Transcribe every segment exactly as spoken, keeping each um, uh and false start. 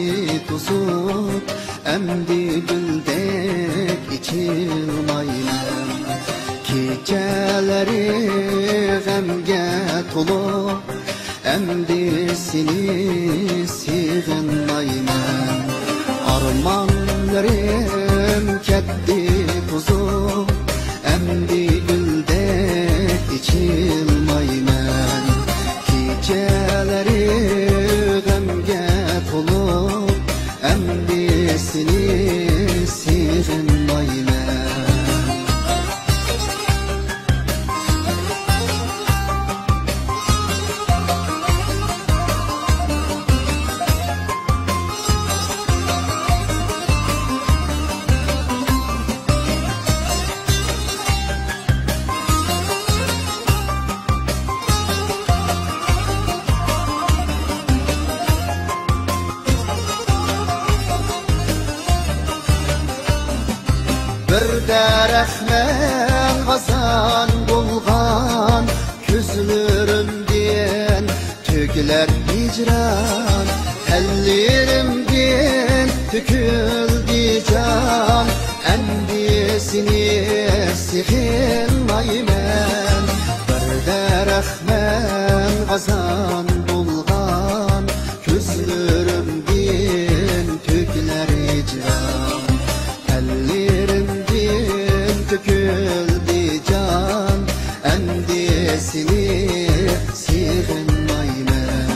tuzup emdi güldek içilmayman. Kecheleri gemge tolup emdi seni sığınmayman. Armanlarım ketdi tuzup emdi güldek içilmayman. Kecheleri gemge tolup emdi seni sığınmayman. Bir derehmen gazan bulgan Küzlürümden tügüler hicran Ellerimden tüküldü can Endisini sığınmayman. Bir derehmen gazan bulgan Küzlürümden tügüler hicran Ellerimden tüküldü can endisini sığınmayman.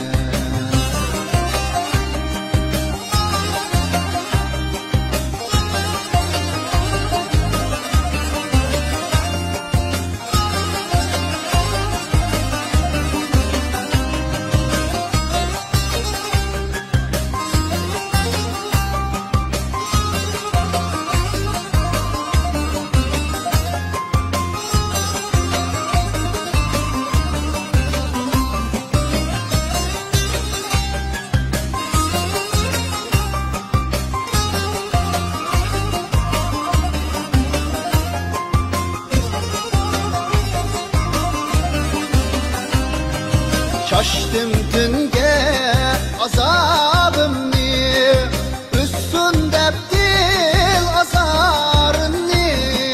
Şaştım tünge azabımni üstünde dil azarını.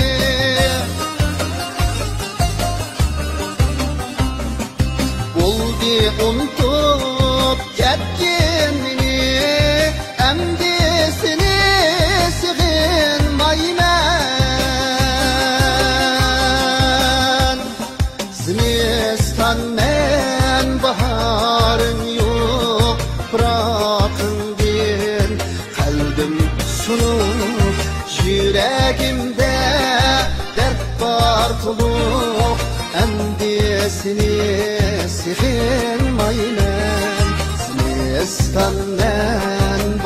Buldu unutup ketkenini emdisini sığınmayman. Zimistan men baharın yok bırakın din kalbim sunup yüreğimde dert var tulup endisini sığınmayman. Zimistan men